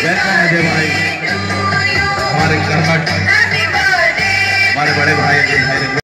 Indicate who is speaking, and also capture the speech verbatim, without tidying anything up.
Speaker 1: Welcome Ajay भाई, हमारे कर्मठ, हमारे बड़े भाई अजय भाई।